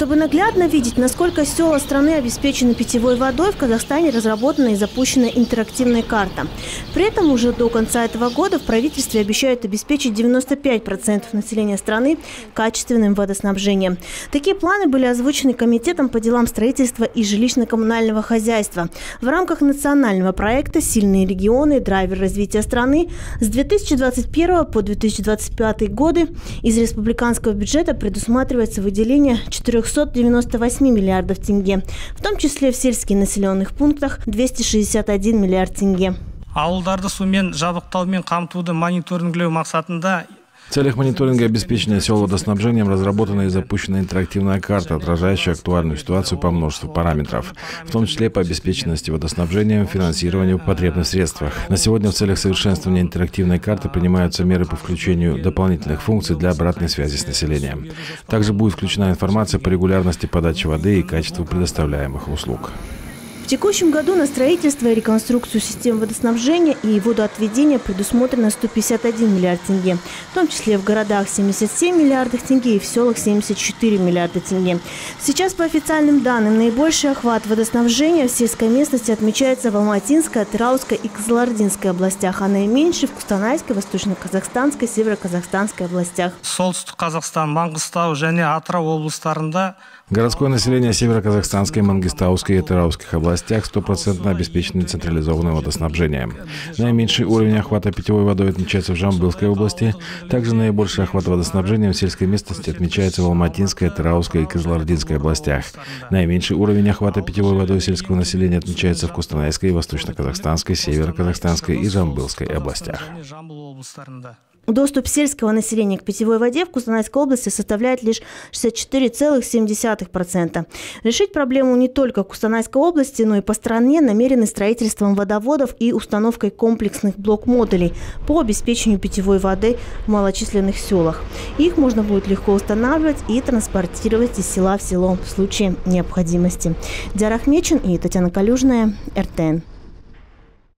Чтобы наглядно видеть, насколько села страны обеспечены питьевой водой, в Казахстане разработана и запущена интерактивная карта. При этом уже до конца этого года в правительстве обещают обеспечить 95% населения страны качественным водоснабжением. Такие планы были озвучены Комитетом по делам строительства и жилищно-коммунального хозяйства. В рамках национального проекта «Сильные регионы. Драйвер развития страны» с 2021 по 2025 годы из республиканского бюджета предусматривается выделение 498 миллиардов тенге, в том числе в сельских населенных пунктах 261 миллиард тенге. Ауылдарды сумен жабдықтаумен қамтуды мониторингілеу мақсатында В целях мониторинга обеспечения сел водоснабжением разработана и запущена интерактивная карта, отражающая актуальную ситуацию по множеству параметров, в том числе по обеспеченности водоснабжением, финансированию, потребных средствах. На сегодня в целях совершенствования интерактивной карты принимаются меры по включению дополнительных функций для обратной связи с населением. Также будет включена информация по регулярности подачи воды и качеству предоставляемых услуг. В текущем году на строительство и реконструкцию систем водоснабжения и водоотведения предусмотрено 151 миллиард тенге, в том числе в городах 77 миллиардов тенге и в селах 74 миллиарда тенге. Сейчас, по официальным данным, наибольший охват водоснабжения в сельской местности отмечается в Алматинской, Атырауской и Кызылординской областях, а наименьший в Кустанайской, Восточно-Казахстанской, Северо-Казахстанской областях. солтүстік Қазақстан, Маңғыстау және Атырау облыстарында Городское население Северо-Казахстанской, Мангистауской и Атырауских областях 100% обеспечено централизованным водоснабжением. Наименьший уровень охвата питьевой водой отмечается в Жамбылской области. Также наибольший охват водоснабжения в сельской местности отмечается в Алматинской, Атырауской и Кызылординской областях. Наименьший уровень охвата питьевой водой сельского населения отмечается в Кустанайской, Восточно-Казахстанской, Северо-Казахстанской и Жамбылской областях. Доступ сельского населения к питьевой воде в Кустанайской области составляет лишь 64,7%. Решить проблему не только в Кустанайской области, но и по стране намерены строительством водоводов и установкой комплексных блок-модулей по обеспечению питьевой воды в малочисленных селах. Их можно будет легко устанавливать и транспортировать из села в село в случае необходимости. Диар Ахмечин и Татьяна Калюжная, РТН.